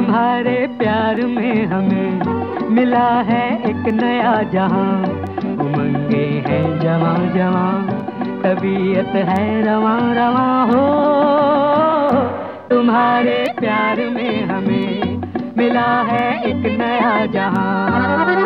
तुम्हारे प्यार में हमें मिला है एक नया जहां। उमंगे हैं जवां जवां, तबीयत है रवां रवां हो। तुम्हारे प्यार में हमें मिला है एक नया जहां।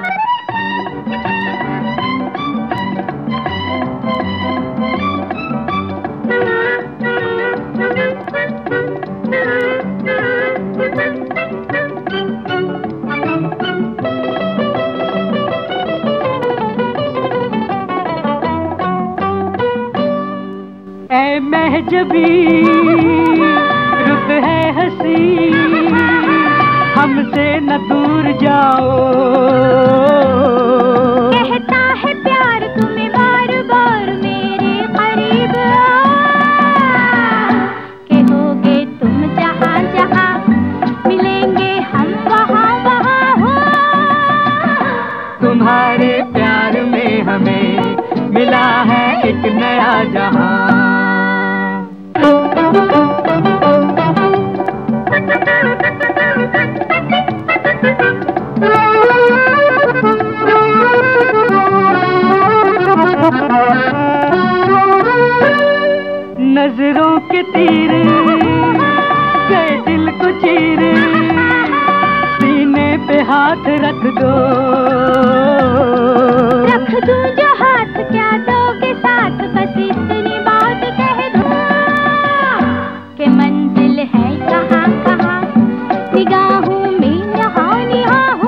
ऐ महजबी रुत है हंसी, हमसे न दूर जाओ। कहता है प्यार तुम्हें बार बार मेरे करीब कहोगे तुम जहाँ जहाँ, मिलेंगे हम वहाँ वहाँ हो। तुम्हारे प्यार में हमें मिला है एक नया जहां। नजरों के तीर गए दिल को चीर, सीने पे हाथ रख दो। रख दूं जो हाथ, क्या दोगे साथ, बस इतनी बात कह दो कि मंजिल है कहाँ कहाँ, निगाहों में यहाँ यहाँ हो।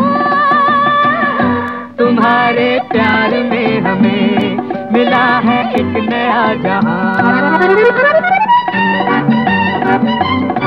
तुम्हारे प्यार में हमें मिला है एक नया जहां।